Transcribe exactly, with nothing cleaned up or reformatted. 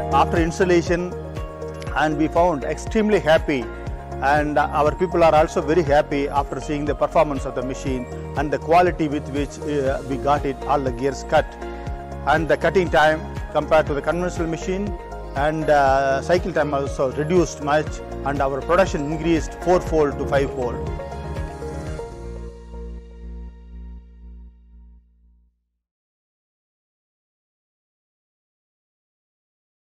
after installation, and we found extremely happy, and our people are also very happy after seeing the performance of the machine and the quality with which uh, we got it, all the gears cut, and the cutting time compared to the conventional machine, and uh, cycle time also reduced much, and our production increased fourfold to fivefold.